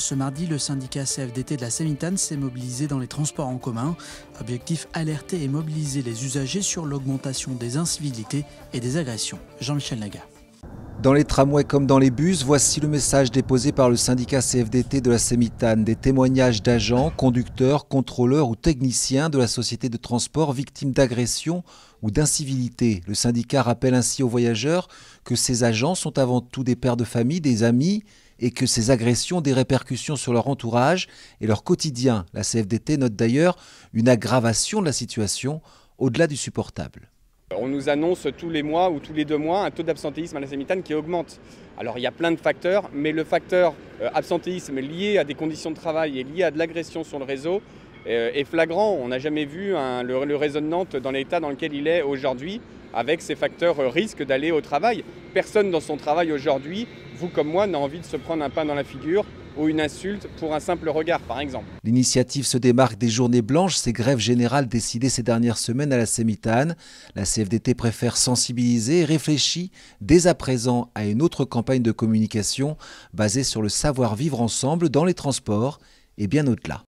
Ce mardi, le syndicat CFDT de la Sémitane s'est mobilisé dans les transports en commun. Objectif, alerter et mobiliser les usagers sur l'augmentation des incivilités et des agressions. Jean-Michel Naga. Dans les tramways comme dans les bus, voici le message déposé par le syndicat CFDT de la Sémitane. Des témoignages d'agents, conducteurs, contrôleurs ou techniciens de la société de transport victimes d'agressions ou d'incivilités. Le syndicat rappelle ainsi aux voyageurs que ces agents sont avant tout des pères de famille, des amis, et que ces agressions ont des répercussions sur leur entourage et leur quotidien. La CFDT note d'ailleurs une aggravation de la situation au-delà du supportable. On nous annonce tous les mois ou tous les 2 mois un taux d'absentéisme à la Sémitane qui augmente. Alors il y a plein de facteurs, mais le facteur absentéisme lié à des conditions de travail et lié à de l'agression sur le réseau est flagrant. On n'a jamais vu le réseau de Nantes dans l'état dans lequel il est aujourd'hui, avec ces facteurs risque d'aller au travail. Personne dans son travail aujourd'hui, vous comme moi, n'a envie de se prendre un pain dans la figure ou une insulte pour un simple regard, par exemple. L'initiative se démarque des journées blanches, ces grèves générales décidées ces dernières semaines à la Sémitane. La CFDT préfère sensibiliser et réfléchit dès à présent à une autre campagne de communication basée sur le savoir-vivre ensemble dans les transports et bien au-delà.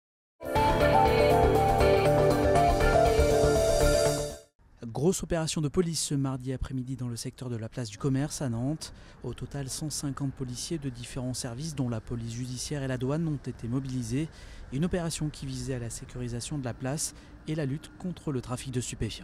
Grosse opération de police ce mardi après-midi dans le secteur de la place du commerce à Nantes. Au total, 150 policiers de différents services dont la police judiciaire et la douane ont été mobilisés. Une opération qui visait à la sécurisation de la place et la lutte contre le trafic de stupéfiants.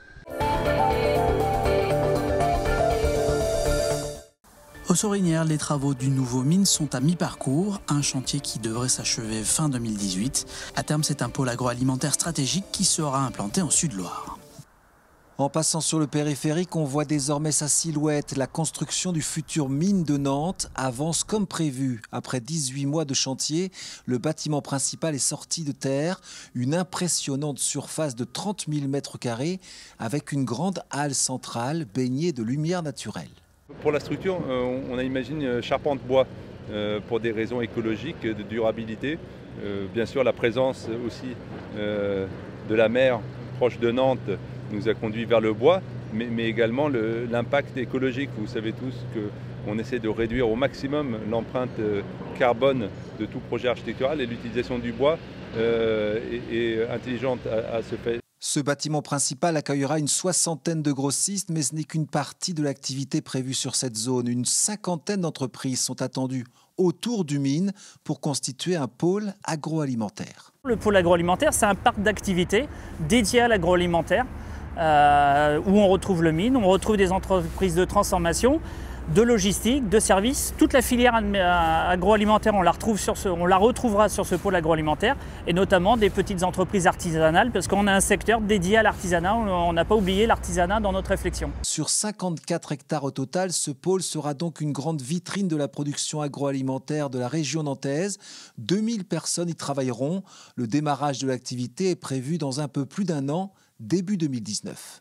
Aux Sorinières, les travaux du nouveau mine sont à mi-parcours, un chantier qui devrait s'achever fin 2018. À terme, c'est un pôle agroalimentaire stratégique qui sera implanté en Sud-Loire. En passant sur le périphérique, on voit désormais sa silhouette. La construction du futur mine de Nantes avance comme prévu. Après 18 mois de chantier, le bâtiment principal est sorti de terre. Une impressionnante surface de 30 000 m² avec une grande halle centrale baignée de lumière naturelle. Pour la structure, on a imaginé charpente bois pour des raisons écologiques, de durabilité. Bien sûr, la présence aussi de la mer proche de Nantes nous a conduit vers le bois, mais également l'impact écologique. Vous savez tous qu'on essaie de réduire au maximum l'empreinte carbone de tout projet architectural et l'utilisation du bois est intelligente à ce fait. Ce bâtiment principal accueillera une 60aine de grossistes, mais ce n'est qu'une partie de l'activité prévue sur cette zone. Une 50aine d'entreprises sont attendues autour du mine pour constituer un pôle agroalimentaire. Le pôle agroalimentaire, c'est un parc d'activités dédié à l'agroalimentaire où on retrouve le mine, on retrouve des entreprises de transformation, de logistique, de services. Toute la filière agroalimentaire, on la retrouvera sur ce pôle agroalimentaire et notamment des petites entreprises artisanales parce qu'on a un secteur dédié à l'artisanat. On n'a pas oublié l'artisanat dans notre réflexion. Sur 54 hectares au total, ce pôle sera donc une grande vitrine de la production agroalimentaire de la région nantaise. 2000 personnes y travailleront. Le démarrage de l'activité est prévu dans un peu plus d'1 an, début 2019.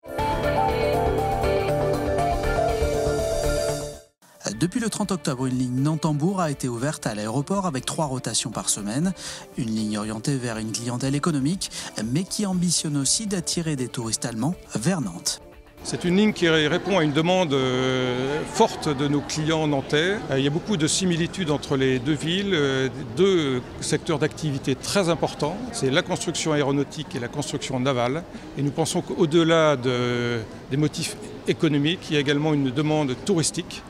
Depuis le 30 octobre, une ligne Nantes-Hambourg a été ouverte à l'aéroport avec 3 rotations par semaine. Une ligne orientée vers une clientèle économique, mais qui ambitionne aussi d'attirer des touristes allemands vers Nantes. C'est une ligne qui répond à une demande forte de nos clients nantais. Il y a beaucoup de similitudes entre les deux villes, 2 secteurs d'activité très importants. C'est la construction aéronautique et la construction navale. Et nous pensons qu'au-delà des motifs économiques, il y a également une demande touristique.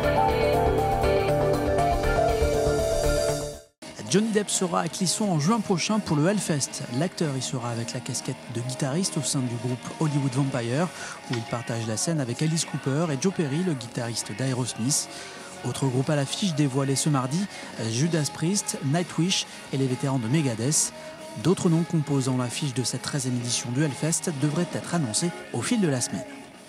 Johnny Depp sera à Clisson en juin prochain pour le Hellfest. L'acteur y sera avec la casquette de guitariste au sein du groupe Hollywood Vampire, où il partage la scène avec Alice Cooper et Joe Perry, le guitariste d'Aerosmith. Autre groupe à l'affiche dévoilé ce mardi, Judas Priest, Nightwish et les vétérans de Megadeth. D'autres noms composant l'affiche de cette 13e édition du Hellfest devraient être annoncés au fil de la semaine.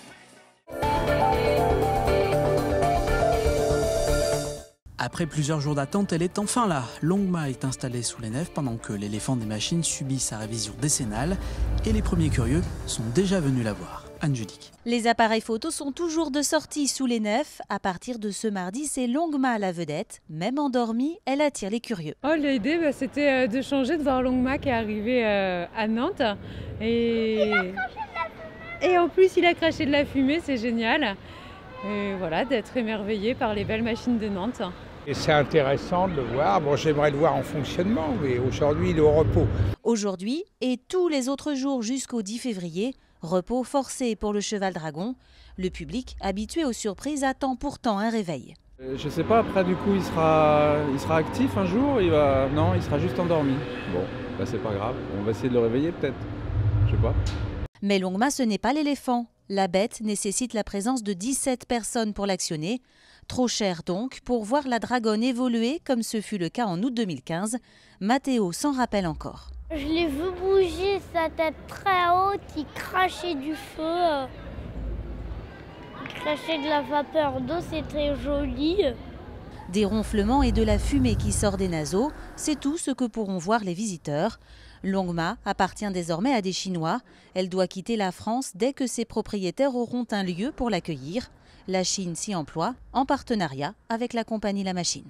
Après plusieurs jours d'attente, elle est enfin là. Longma est installée sous les nefs pendant que l'éléphant des machines subit sa révision décennale et les premiers curieux sont déjà venus la voir. Anne Judic. Les appareils photos sont toujours de sortie sous les nefs. À partir de ce mardi, c'est Longma la vedette. Même endormie, elle attire les curieux. L'idée, c'était de changer, de voir Longma qui est arrivé à Nantes. Et en plus, il a craché de la fumée, c'est génial. Et voilà, d'être émerveillé par les belles machines de Nantes. Et c'est intéressant de le voir. Bon, j'aimerais le voir en fonctionnement, mais aujourd'hui, il est au repos. Aujourd'hui et tous les autres jours jusqu'au 10 février, repos forcé pour le cheval dragon. Le public, habitué aux surprises, attend pourtant un réveil. Je sais pas, après du coup il sera actif un jour, non, il sera juste endormi. Bon, bah c'est pas grave, on va essayer de le réveiller peut-être, je sais pas. Mais Longma, ce n'est pas l'éléphant. La bête nécessite la présence de 17 personnes pour l'actionner. Trop cher donc pour voir la dragonne évoluer comme ce fut le cas en août 2015. Mathéo s'en rappelle encore. Je l'ai vu bouger sa tête très haute, il crachait du feu, il crachait de la vapeur d'eau, c'était joli. Des ronflements et de la fumée qui sort des naseaux, c'est tout ce que pourront voir les visiteurs. Longma appartient désormais à des Chinois. Elle doit quitter la France dès que ses propriétaires auront un lieu pour l'accueillir. La Chine s'y emploie en partenariat avec la compagnie La Machine.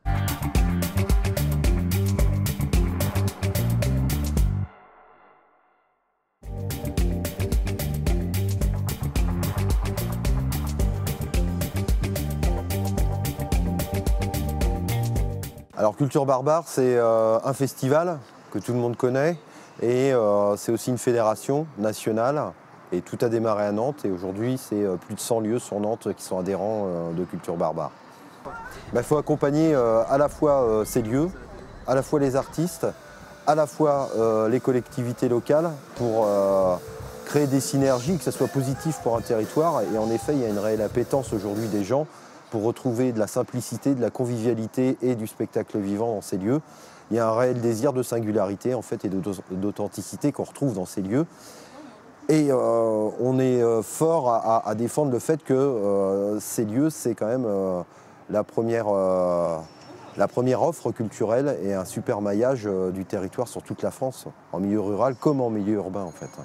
Alors Culture Barbare, c'est un festival que tout le monde connaît et c'est aussi une fédération nationale et tout a démarré à Nantes et aujourd'hui c'est plus de 100 lieux sur Nantes qui sont adhérents de Culture Barbare. Il faut accompagner à la fois ces lieux, à la fois les artistes, à la fois les collectivités locales pour créer des synergies, que ce soit positif pour un territoire et en effet il y a une réelle appétence aujourd'hui des gens pour retrouver de la simplicité, de la convivialité et du spectacle vivant dans ces lieux. Il y a un réel désir de singularité en fait, et d'authenticité qu'on retrouve dans ces lieux. Et on est fort à défendre le fait que ces lieux, c'est quand même la première offre culturelle et un super maillage du territoire sur toute la France, en milieu rural comme en milieu urbain en fait.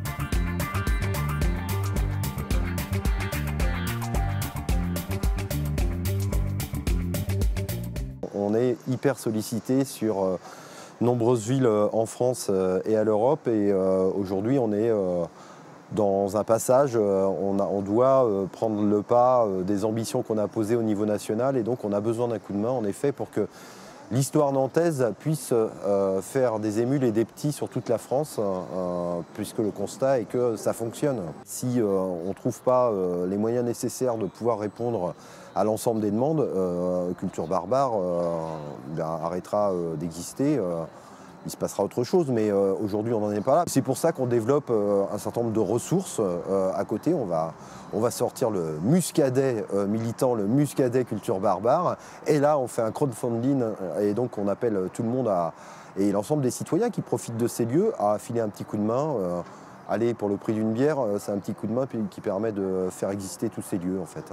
On est hyper sollicité sur nombreuses villes en France et à l'Europe et aujourd'hui on est dans un passage, on doit prendre le pas des ambitions qu'on a posées au niveau national et donc on a besoin d'un coup de main en effet pour que l'histoire nantaise puisse faire des émules et des petits sur toute la France puisque le constat est que ça fonctionne. Si on ne trouve pas les moyens nécessaires de pouvoir répondre à l'ensemble des demandes, Culture Barbare arrêtera d'exister. Il se passera autre chose, mais aujourd'hui on n'en est pas là. C'est pour ça qu'on développe un certain nombre de ressources à côté. On va sortir le Muscadet militant, le Muscadet Culture Barbare. Et là on fait un crowdfunding et donc on appelle tout le monde et l'ensemble des citoyens qui profitent de ces lieux à filer un petit coup de main. Aller pour le prix d'une bière, c'est un petit coup de main qui permet de faire exister tous ces lieux en fait.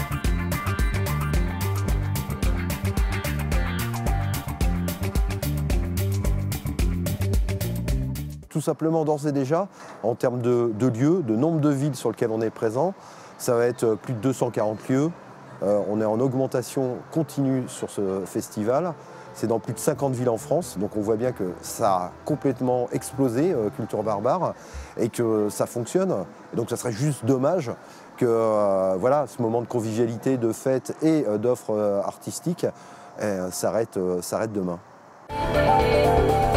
Tout simplement, d'ores et déjà, en termes de lieux, de nombre de villes sur lesquelles on est présent, ça va être plus de 240 lieux. On est en augmentation continue sur ce festival. C'est dans plus de 50 villes en France, donc on voit bien que ça a complètement explosé, Culture Barbare, et que ça fonctionne. Et donc ça serait juste dommage que voilà, ce moment de convivialité, de fête et d'offres artistiques s'arrête demain.